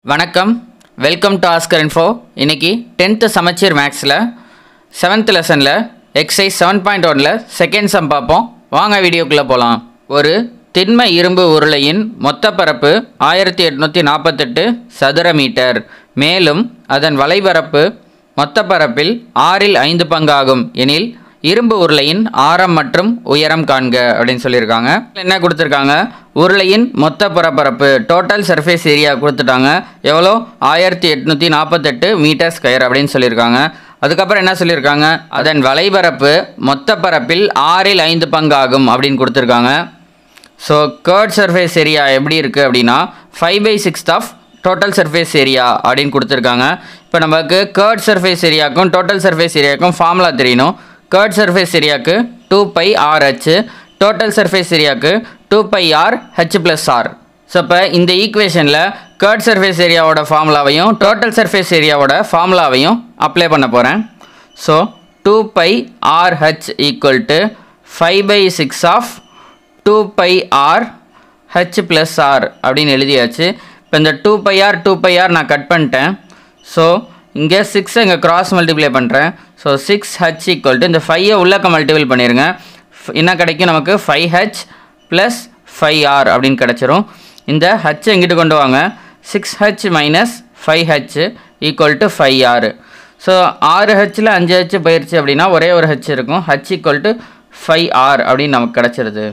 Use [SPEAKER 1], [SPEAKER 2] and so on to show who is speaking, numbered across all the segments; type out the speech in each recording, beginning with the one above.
[SPEAKER 1] வணக்கம் welcome to oscarinfo இன்னைக்கு 10th சமச்சீர் மேக்ஸில் 7th லெசனில் எக்ஸசைஸ் 7.1ல் செகண்ட் சம் பார்ப்போம். வாங்க வீடியோக்குள்ளே போகலாம். ஒரு திண்ம இரும்பு உருளையின் மொத்த பரப்பு 1848 சதுர மீட்டர். மேலும் அதன் வலைபரப்பு மொத்த பரப்பில் 6இல் 5 பங்காகும் எனில் இரும்பு உருளையின் ஆரம் மற்றும் உயரம் காண்க அப்படின்னு சொல்லியிருக்காங்க. என்ன கொடுத்துருக்காங்க? உருளையின் மொத்த புறப்பரப்பு டோட்டல் சர்ஃபேஸ் ஏரியா கொடுத்துட்டாங்க. எவ்வளோ? 1848 மீட்டர் ஸ்கொயர் அப்படின்னு சொல்லியிருக்காங்க. அதுக்கப்புறம் என்ன சொல்லியிருக்காங்க? அதன் வலைபரப்பு மொத்த பரப்பில் 6இல் 5 பங்காகும் அப்படின்னு கொடுத்துருக்காங்க. ஸோ கர்ட் சர்ஃபேஸ் ஏரியா எப்படி இருக்குது அப்படின்னா 5/6 ஆஃப் டோட்டல் சர்ஃபேஸ் ஏரியா அப்படின்னு கொடுத்துருக்காங்க. இப்போ நமக்கு கர்ட் சர்ஃபேஸ் ஏரியாவுக்கும் டோட்டல் சர்ஃபேஸ் ஏரியாவுக்கும் ஃபார்முலா தெரியணும். கர்ட் சர்ஃபேஸ் ஏரியாவுக்கு 2πRh, டோட்டல் சர்ஃபேஸ் ஏரியாவுக்கு 2πRh+r. ஸோ இப்போ இந்த ஈக்குவேஷனில் கர்ட் சர்ஃபேஸ் ஏரியாவோட ஃபார்முலாவையும் டோட்டல் சர்ஃபேஸ் ஏரியாவோட ஃபார்முலாவையும் அப்ளை பண்ண போகிறேன். ஸோ 2πRh = 5/6 ஆஃப் 2πRh+r அப்படின்னு எழுதியாச்சு. இப்போ இந்த 2πR நான் கட் பண்ணிட்டேன். ஸோ இங்கே 6 இங்கே கிராஸ் மல்டிப்ளை பண்ணுறேன். ஸோ 6h = இந்த 5 உள்ளக்க மல்டிபிள் பண்ணிடுங்க. என்ன கிடைக்கும் நமக்கு? 5h + 5r அப்படின்னு கிடச்சிரும். இந்த h எங்கிட்டு கொண்டு வாங்க. 6h - 5h = 5r. So 6hல் 5h போயிடுச்சு அப்படின்னா ஒரே ஒரு h இருக்கும். h = 5r அப்படின்னு நமக்கு கிடச்சிருது.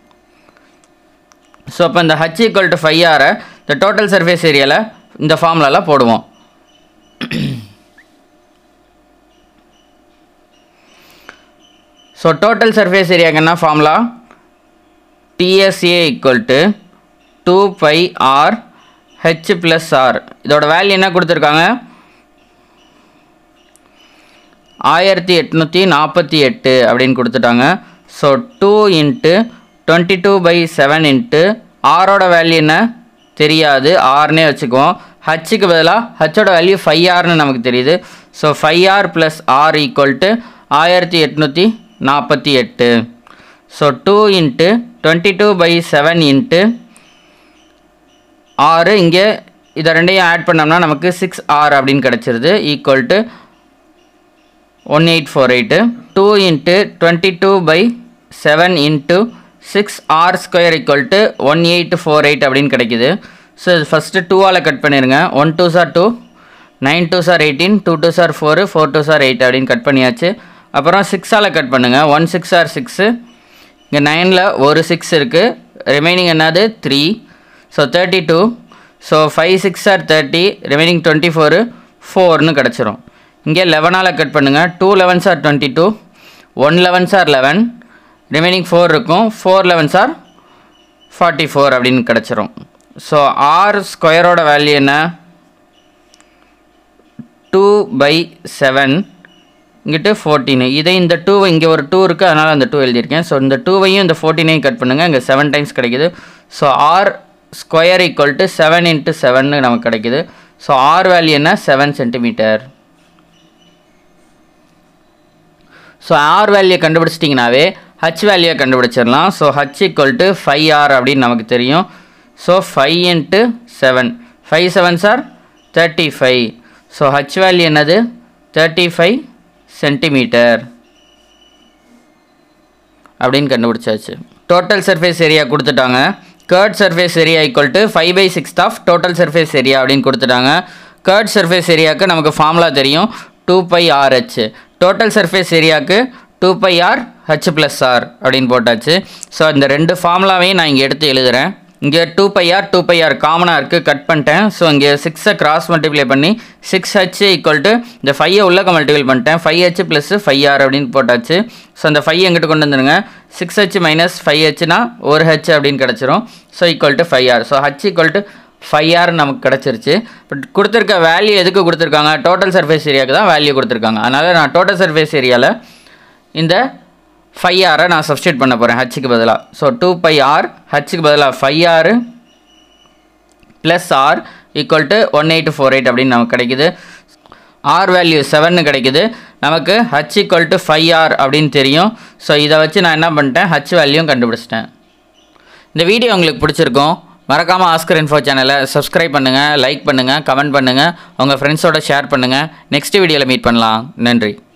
[SPEAKER 1] ஸோ அப்போ இந்த h = 5r இந்த டோட்டல் சர்ஃபேஸ் ஏரியாவில் இந்த ஃபார்முலாவில் போடுவோம். ஸோ டோட்டல் சர்ஃபேஸ் ஏரியாவுக்கு என்ன ஃபார்முலா? TSA = 2πRh+r. இதோட வேல்யூ என்ன கொடுத்துருக்காங்க? 1848 அப்படின்னு கொடுத்துட்டாங்க. ஸோ 2 × 22/7 ஆரோட வேல்யூ என்ன தெரியாது, ஆர்னே வச்சுக்குவோம். ஹச்சுக்கு பதிலாக ஹச்சோட வேல்யூ 5rன்னு நமக்கு தெரியுது. So 5r + r = 1848. So 2 × 22/7 r, இங்கே இதை ரெண்டையும் ஆட் பண்ணோம்னா நமக்கு 6r அப்படின்னு கிடச்சிருது. = 1848. 2 × 22/7 6r² = 1848 அப்படின்னு கிடைக்குது. ஸோ ஃபஸ்ட்டு 2ஆல் கட் பண்ணிடுங்க. 1 2s are 2, 9 2s are 18, 2 2s are 4, 4 2s are 8 அப்படின்னு கட் பண்ணியாச்சு. அப்புறம் 6ஆல் கட் பண்ணுங்கள். 1 6 are 6, இங்கே 9ல் ஒரு 6 இருக்குது, ரிமைனிங் என்னது 3. ஸோ 32. ஸோ 5 6 are 30, ரிமைனிங் 24 4ன்னு கிடச்சிரும். இங்கே 11ஆல் கட் பண்ணுங்கள். 2 11s are 22, 1 11s are 11, remaining 4 இருக்கும். 4 11s are 44 அப்படின்னு கிடச்சிரும். ஸோ r ஸ்கொயரோட வேல்யூ என்ன? 2/7 இங்கிட்டு 14. இதை இந்த 2 இங்கே ஒரு 2 இருக்குது, அதனால் அந்த 2 எழுதியிருக்கேன். ஸோ இந்த 2வையும் இந்த 14ஐயும் கட் பண்ணுங்கள். இங்கே 7 டைம்ஸ் கிடைக்குது. ஸோ r² = 7 × 7 நமக்கு கிடைக்குது. ஸோ r வேல்யூ என்ன? 7 சென்டிமீட்டர். ஸோ r வேல்யூ கண்டுபிடிச்சிட்டிங்கனாவே h வேல்யூவை கண்டுபிடிச்சிடலாம். ஸோ h = 5r அப்படின்னு நமக்கு தெரியும். So 5 × 7, 5 7s are 35. So h value என்னது? 35 சென்டிமீட்டர் அப்படின்னு கண்டுபிடிச்சாச்சு. டோட்டல் சர்ஃபேஸ் ஏரியா கொடுத்துட்டாங்க. Curved surface area = 5/6 of total surface area அப்படின்னு கொடுத்துட்டாங்க. கர்ட் சர்ஃபேஸ் ஏரியாவுக்கு நமக்கு ஃபார்முலா தெரியும். 2πRh. டோட்டல் சர்ஃபேஸ் ஏரியாவுக்கு 2πRh+r அப்படின்னு போட்டாச்சு. ஸோ இந்த ரெண்டு ஃபார்முலாவையும் நான் இங்கே எடுத்து எழுதுகிறேன். இங்கே 2πR காமனாக இருக்குது, கட் பண்ணிட்டேன். ஸோ இங்கே 6ஐ கிராஸ் மல்டிப்ளை பண்ணி 6h = இந்த 5ஐ உள்ளக்க மல்டிப்ளை பண்ணிட்டேன். 5h + 5r அப்படின்னு போட்டாச்சு. ஸோ அந்த 5 எங்கிட்ட கொண்டு வந்துடுங்க. 6h - 5hனா ஒரு h அப்படின்னு கிடச்சிரும். So = 5r. So h = 5r நமக்கு கிடச்சிருச்சு. பட் கொடுத்துருக்க வேல்யூ எதுக்கு கொடுத்துருக்காங்க? டோட்டல் சர்ஃபேஸ் ஏரியாவுக்கு தான் வேல்யூ கொடுத்துருக்காங்க. அதனால் நான் டோட்டல் சர்ஃபேஸ் ஏரியாவில் இந்த 5r நான் சப்ஸ்டியூட் பண்ண போகிறேன் ஹச்சுக்கு பதிலாக. ஸோ 2πR, ஹச்சுக்கு பதிலாக 5r + r = 1848 அப்படின்னு நமக்கு கிடைக்குது. r வேல்யூ 7 கிடைக்குது நமக்கு. h = 5r அப்படின்னு தெரியும். ஸோ இதை வச்சு நான் என்ன பண்ணிட்டேன்? h வேல்யூவும் கண்டுபிடிச்சிட்டேன். இந்த வீடியோ உங்களுக்கு பிடிச்சிருக்கும். மறக்காமல் ஆஸ்கர் இன்ஃபோ சேனலை சப்ஸ்கிரைப் பண்ணுங்கள், லைக் பண்ணுங்கள், கமெண்ட் பண்ணுங்கள், உங்கள் ஃப்ரெண்ட்ஸோட ஷேர் பண்ணுங்கள். நெக்ஸ்ட் வீடியோவில் மீட் பண்ணலாம். நன்றி.